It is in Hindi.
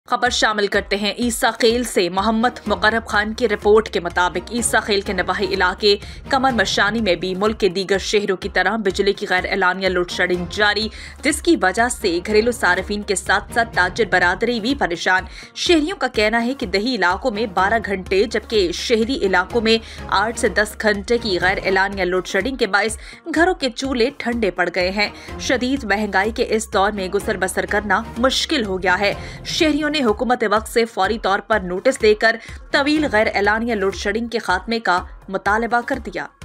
खबर शामिल करते हैं ईसा खेल से। मोहम्मद मुकर्रब खान की रिपोर्ट के मुताबिक ईसा खेल के नवाही इलाके कमर मशानी में भी मुल्क के दीगर शहरों की तरह बिजली की गैर एलानिया लोड शेडिंग जारी, जिसकी वजह से घरेलू सार्फिन के साथ साथ ताजिर बरादरी भी परेशान। शहरियों का कहना है कि दही इलाकों में 12 घंटे जबकि शहरी इलाकों में 8 से 10 घंटे की गैर एलानिया लोड शेडिंग के बायस घरों के चूल्हे ठंडे पड़ गए हैं। शदीद महंगाई के इस दौर में गुजर बसर करना मुश्किल हो गया है। शहरियों ने हुकूमत वक्त से फौरी तौर पर नोटिस देकर तवील गैर एलानिया लोड शेडिंग के खात्मे का मुतालबा कर दिया।